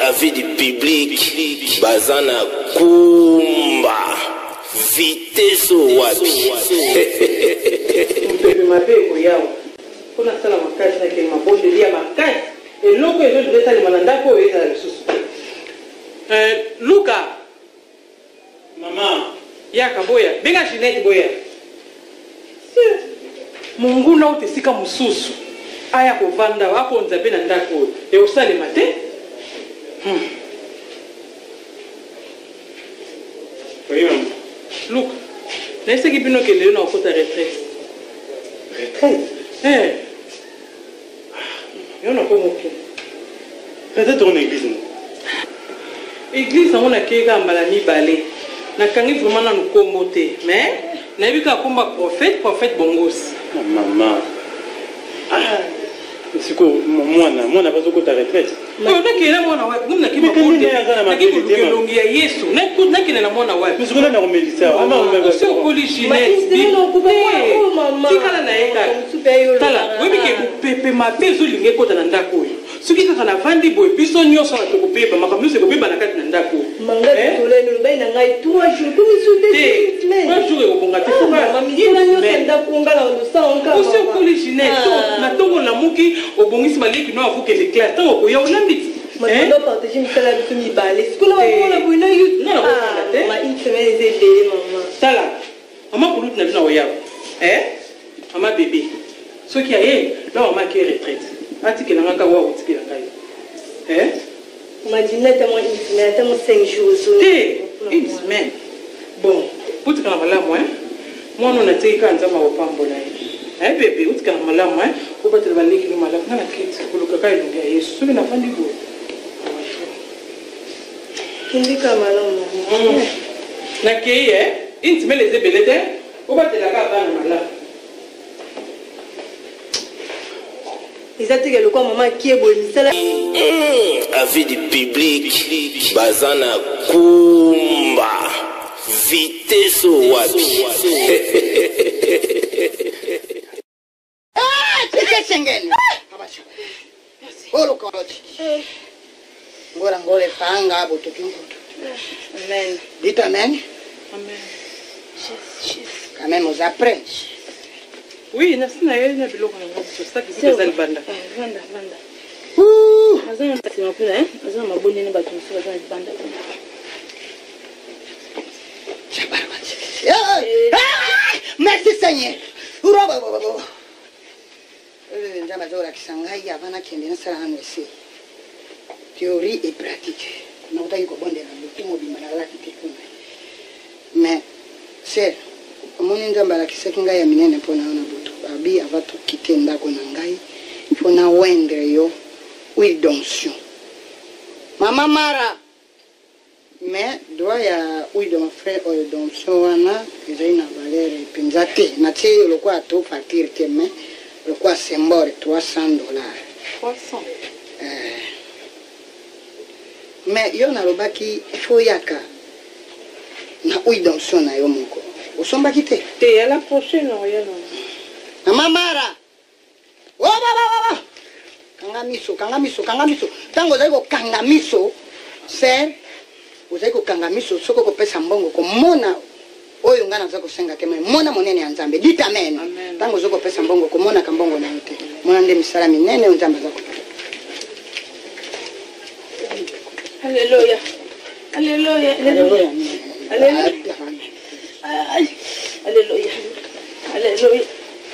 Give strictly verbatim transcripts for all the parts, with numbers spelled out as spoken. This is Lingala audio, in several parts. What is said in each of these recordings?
avis du public bazana kumba vitesse wapi pepe mabe koyawa kuna sala makasi na ke mabonde dia makasi eloko ezo devesa le mananda ko eza lisusu eh Luka mama yaka boya benga Jeanette boya Mungu na utesika mususu aya kovanda wako nzabe na ndako e osale mate hmm. Oui maman. Look, n'est-ce que bino ke leo na okota retraite. Retraite? Eh. Yo na ko moke. Peut-être en église. Église on a keka mbala mi balé. Na kangi vraiment na nkombo te, mais na bika komba prophète, prophète bongos. Maman. Ah. C'est quoi moi na moi na pas ko ta retraite. Non, na kena mwana wa, ngumna kiba bonde. Na kiba longi ya Yesu. Na ko na kena na mwana wa. Nous on a remédié ça. Ama on va. C'est au Jeanette. Tikala na eka. Tala, webi ke pepe ma peso linge kota na ndako. Soki kaka na vandi boy biso nyonso na toko pepa makambo se ko pepa na kati na ndako. Manga toleno bai na ngai trois jours comme sur des semaines. trois jours ko bonga te. Mami ina nyonso ndako ngala ndo sa onka. Aussi au collège Jeanette. Na tongo la muki obongisi maliki no avuke les classes. Tango ko ya olambiti. Mais on doit partager une salle avec mes balais. Est-ce que là on a pour une youth? Non, non, ma une semaine c'est aidé maman. Ça là. Maman pour nous na bina oya. Eh? Maman bébé. Ce qui a eh là on m'a qui retraite. Atiki na ngaka wa utiki na kai. Eh? On m'a dit nettement une semaine, tellement cinq jours. Eh, une semaine. Bon, pour te calmer là moi. Moi on a été quand ça m'a opambo là. Eh bébé, uti calmer là moi. Ko ba te ba leki no mala na kiti ko lokaka ilunga Yesu. So na fandi go. Kindi kamala maman. Na kei eh, intime les ebelete, ko ba te la ka ba na mala. Ils ont dit que le quoi maman qui est bon, c'est là. Avis du public bazana kumba vitesse wapi ah tika chengeni abacha olo kwa ngora ngole fanga abo tukingo amen dites amen Amen. Quand même aux après. Oui, nasina yeye na biloko na ngombe ça qui c'est le banda. Vanda vanda. Ouh, Azana c'est ma pula hein. Azana maboni ne batu so azana banda. Merci Seigneur. Uroba baba baba. Euh ndama zora kisangai avana kende na sala nesi. Théorie et pratique. Na utaki ko bonde na mutumo bimana la kitikuna. Mais c'est omoni nzamba la kisekinga ya minene pona na butu. Abi avatu kitenda ko na ngai. Pona wendre yo oui donction. Mama Mara. Mais doit ya oui de mon frère ou donction wana ezina valeur penzate na tie le quoi to partir te mais le quoi symbole trois cents dollars. trois cents. Euh mais yo na lobaki fo yaka na oui donction na yo moko. Osomba kite. Te à la prochaine rien. Mama Mara. Oh baba baba. Kangamiso, kangamiso, kangamiso. Tango zaiko kangamiso. C'est uzako kangamiso soko ko pesa mbongo ko mona oyo ngana zako senga kema mona monene ya Nzambe dita amen. Tango zako pesa mbongo ko mona kambongo na yote. Mona nde misala minene ya Nzambe zako. Alléluia. Alléluia. Alléluia. Alléluia. Alléluia. Alléluia.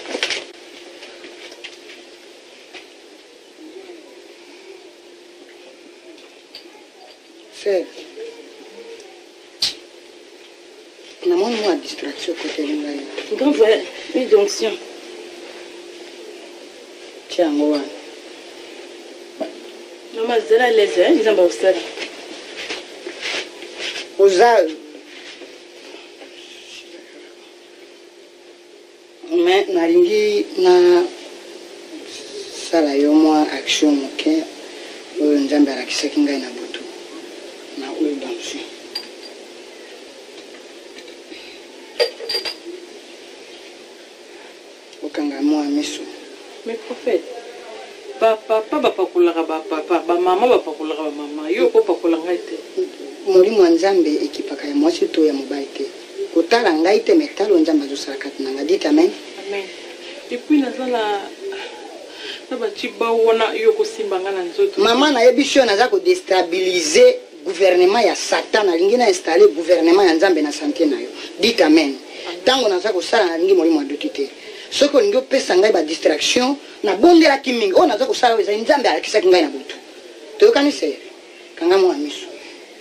C'est na mon moi distraction côté ngai. Donc voilà, une donction. Tiens moi. Maman zela les hein, ils ont pas ça. Oza mais nalingi na sala yo moi action moke oyo Nzambe alakisaki ngai na butu na oyo dansi okanga moi miso. Mais prophète, papa, papa, papa, papa, papa, maman, papa, papa, maman, yo ko pakola ngai te molimo wa nzambe ekipaka ya mwasi to ya mobali te kotala ngai te metalo nzambe azosala kati na nga dit amen amen epuis nazala na baciba wana yo kosimba nga na nzoto mama nayebi so naza kodestabilize gouvernement ya satan alingi na installe gouvernement ya nzambe na santé na yo dit amen ntango naza kosala nalingi molimo aduti te soki olingi opesa ngai badistraction nabondelaki mingi oyo naza kosala oyo ezali nzambe alakisaki ngai na butu toyokani sere kanga mwa miso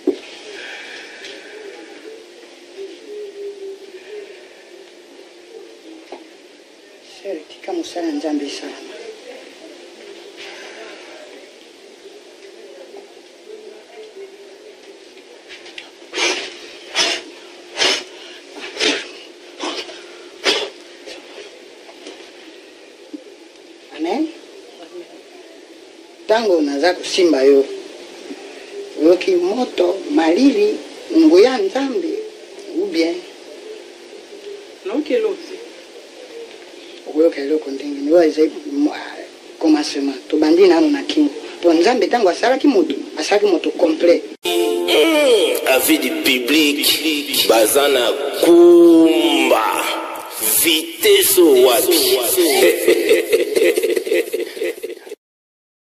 sere tika mosala nzambe esalama tango naza kusimba yo yoki moto malili nguya nzambe ou bien naoki eloti okoyoka eloko ndenge niyo ezali commencement tobandi nano na kingo po nzambe tango asalaki moto asalaki moto complet avis du public bazana kumba vitesse wapi